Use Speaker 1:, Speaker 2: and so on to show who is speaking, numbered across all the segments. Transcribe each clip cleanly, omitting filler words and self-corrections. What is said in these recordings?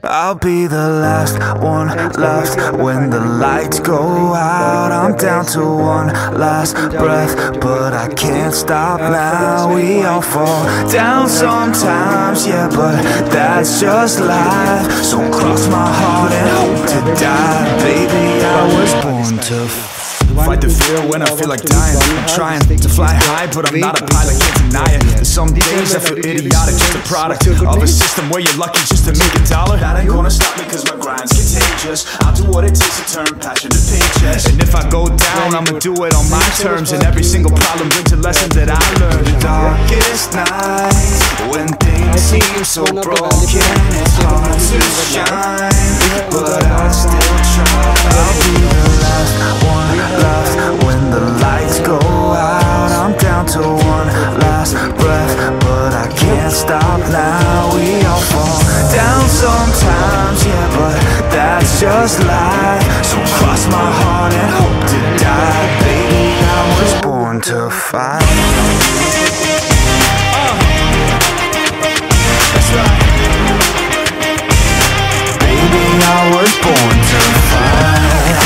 Speaker 1: I'll be the last one left when the lights go out. I'm down to one last breath, but I can't stop now. We all fall down sometimes, yeah, but that's just life. So cross my heart and hope to die. Baby, I was born to fight the fear when I feel like dying. I'm trying to fly high, but I'm not a pilot, can't deny it. There's some days I feel idiotic, just a product of a system where you're lucky just to make a dollar. That ain't gonna stop me cause my grind's contagious. I'll do what it takes to turn passion to paychecks. And if I go down, I'ma do it on my terms. And every single problem brings a lesson that I learned. The darkest nights, when things seem so broken, it's hard to shine, but I still try. I'll be the last one left when the lights go out. I'm down to one last breath, but I can't stop now. We all fall down sometimes, yeah, but that's just life. So cross my heart and hope to die. Baby, I was born to fight. That's right. Baby, I was born to fight.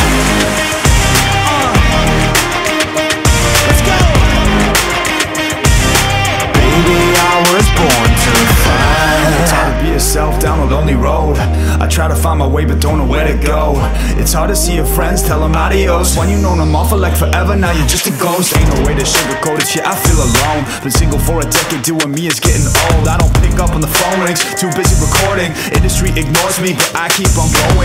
Speaker 1: Down a lonely road, I try to find my way but don't know where to go. It's hard to see your friends, tell them adios. When you known them all for like forever, now you're just a ghost. Ain't no way to sugarcoat it, shit, I feel alone. Been single for a decade, doing me is getting old. I don't pick up when the phone rings, too busy recording. Industry ignores me, but I keep on going.